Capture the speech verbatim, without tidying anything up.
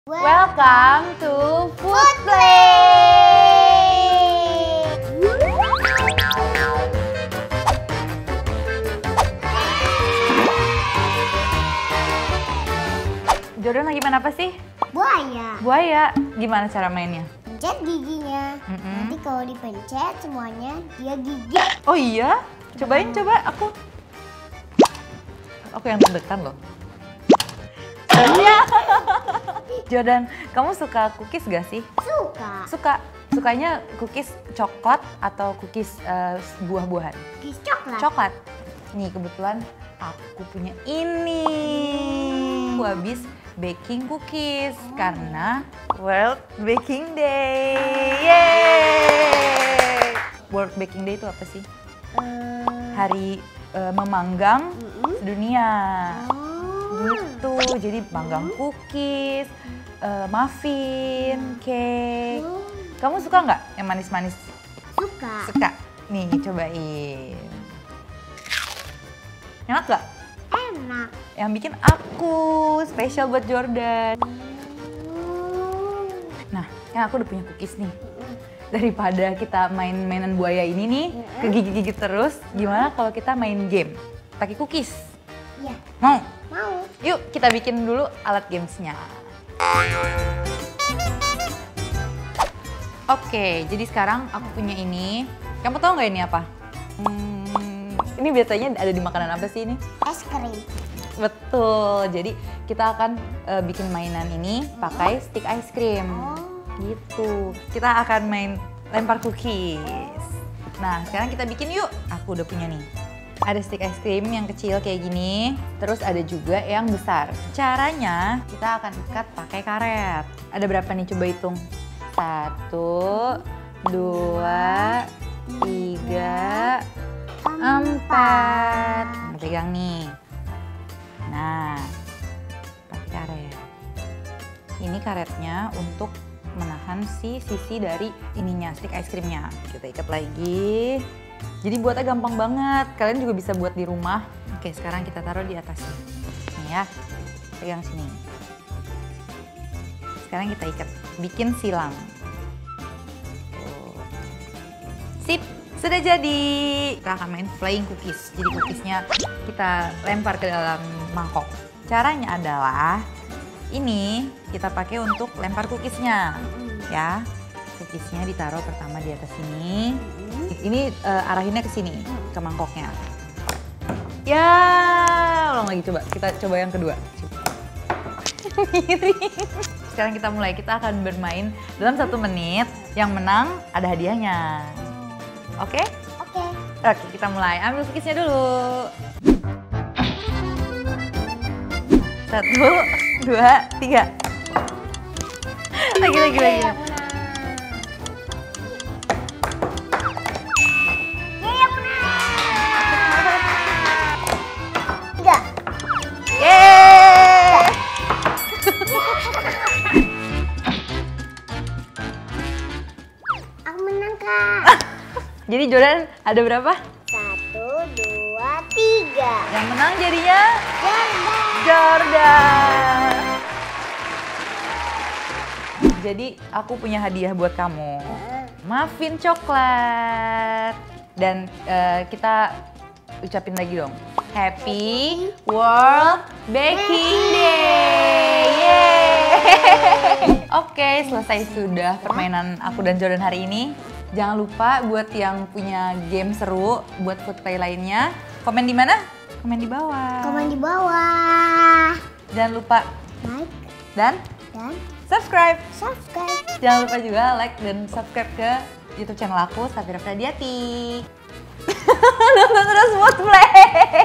Welcome to Food Play. Jordan lagi main apa sih? Buaya. Buaya. Gimana cara mainnya? Pencet giginya. Mm-mm. Nanti kalau dipencet semuanya dia gigit. Oh iya? Cobain coba aku. Aku yang deg-degan loh. Iya. Jordan, kamu suka cookies gak sih? Suka. Suka. Sukanya cookies coklat atau cookies uh, buah-buahan? Cookies coklat. Coklat. Nih kebetulan aku punya ini. Aku habis baking cookies oh. karena World Baking Day. Yeay! World Baking Day itu apa sih? Uh, Hari uh, memanggang uh-uh. sedunia. Oh. Gitu. Jadi manggang cookies, uh, muffin, cake. Oh. Kamu suka nggak yang manis-manis? Suka. Suka. Nih cobain. Enak gak? Enak. Yang bikin aku spesial buat Jordan. Nah, yang aku udah punya cookies nih. Daripada kita main mainan buaya ini nih, kegigit-gigit terus, gimana kalau kita main game pakai cookies? Iya. Mau? Mau. Yuk kita bikin dulu alat gamesnya. Oke, jadi sekarang aku punya ini. Kamu tahu nggak ini apa? Hmm, ini biasanya ada di makanan apa sih ini? Es krim. Betul, jadi kita akan uh, bikin mainan ini pakai stick ice cream. Oh. Gitu, kita akan main lempar cookies. Nah, sekarang kita bikin yuk. Aku udah punya nih. Ada stick ice cream yang kecil kayak gini, terus ada juga yang besar. Caranya kita akan ikat pakai karet. Ada berapa nih? Coba hitung. Satu, dua, tiga, empat. Nah, pegang nih. Nah, pakai karet. Ini karetnya untuk menahan si sisi dari ininya, stick ice creamnya. Kita ikat lagi. Jadi buatnya gampang banget. Kalian juga bisa buat di rumah. Oke, sekarang kita taruh di atasnya. Nih ya, pegang sini. Sekarang kita ikat, bikin silang. Tuh. Sip, sudah jadi. Kita akan main flying cookies. Jadi cookiesnya kita lempar ke dalam mangkok. Caranya adalah ini kita pakai untuk lempar cookiesnya, ya. Cookiesnya ditaruh pertama di atas sini. Ini uh, arahinnya ke sini, ke mangkoknya. Ya, ulang lagi coba. Kita coba yang kedua. Sekarang kita mulai. Kita akan bermain dalam satu menit. Yang menang ada hadiahnya. Oke? Oke. Oke, kita mulai. Ambil cookiesnya dulu. Satu, dua, tiga. Lagi, lagi, lagi. Jadi Jordan ada berapa? Satu, dua, tiga. Yang menang jadinya? Jordan. Jordan. Jadi aku punya hadiah buat kamu. Muffin coklat. Dan uh, kita ucapin lagi dong. Happy World Baking Day. Yeay. Oke, selesai sudah permainan aku dan Jordan hari ini. Jangan lupa buat yang punya game seru buat food play lainnya, komen di mana? Komen di bawah. Komen di bawah. Jangan lupa Like dan dan subscribe. subscribe. Jangan lupa juga like dan subscribe ke YouTube channel aku, Safira Pradiati. Nonton terus Food Play.